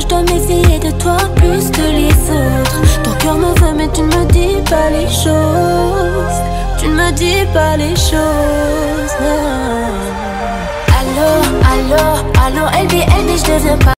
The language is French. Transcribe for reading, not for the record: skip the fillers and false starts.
dois méfier de toi plus que les autres. Ton cœur me veut mais tu ne me dis pas les choses. Tu ne me dis pas les choses, non. Allô, allô, allô, LB, je deviens pas